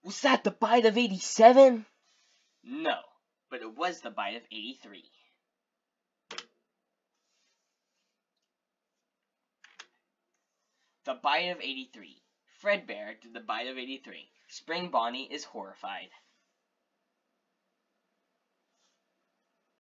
Was that the bite of 87? No, but it was the bite of 83. The bite of 83. Fredbear did the bite of 83. Spring Bonnie is horrified.